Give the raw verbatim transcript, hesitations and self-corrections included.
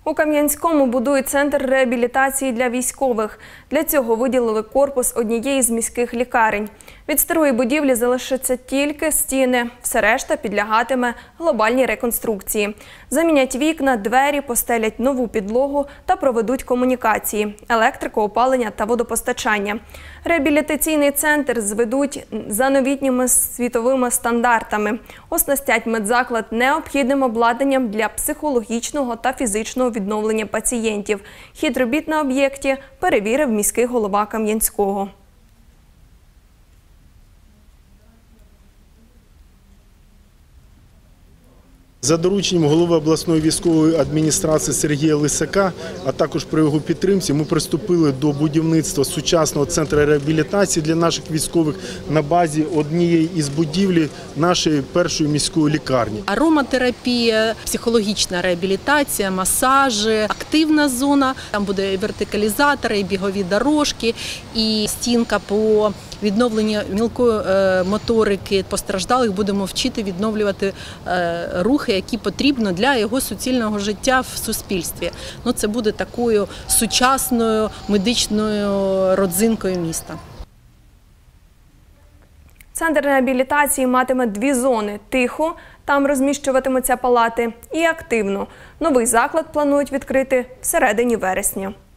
У Кам'янському будують центр реабілітації для військових. Для цього виділили корпус однієї з міських лікарень. Від старої будівлі залишаться тільки стіни, все решта підлягатиме глобальній реконструкції. Замінять вікна, двері, постелять нову підлогу та проведуть комунікації – електрику, опалення та водопостачання. Реабілітаційний центр зведуть за новітніми світовими стандартами. Оснастять медзаклад необхідним обладнанням для психологічного та фізичного відновлення пацієнтів. Хід робіт на об'єкті перевірив міський голова Кам'янського. За дорученням голови обласної військової адміністрації Сергія Лисака, а також при його підтримці, ми приступили до будівництва сучасного центру реабілітації для наших військових на базі однієї із будівлі нашої першої міської лікарні. Ароматерапія, психологічна реабілітація, масажі, активна зона. Там буде і вертикалізатори, і бігові дорожки, і стінка по відновленню мілкої моторики постраждалих. Будемо вчити відновлювати рухи, які потрібно для його суцільного життя в суспільстві. Ну, це буде такою сучасною медичною родзинкою міста. Центр реабілітації матиме дві зони – тиху, там розміщуватимуться палати, і активну. Новий заклад планують відкрити всередині вересня.